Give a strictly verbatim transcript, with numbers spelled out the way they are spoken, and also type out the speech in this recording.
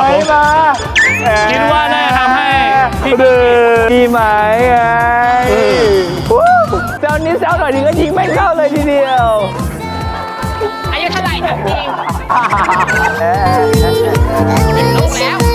มาคิดว่าน่าจะทำให้พี่มีไหมไงเจ้านี้เจ้าหน่อยนึงก็ยิงไม่เข้าเลยทีเดียวอายุเท่าไหร่ถามจริงสิบลูกแล้ว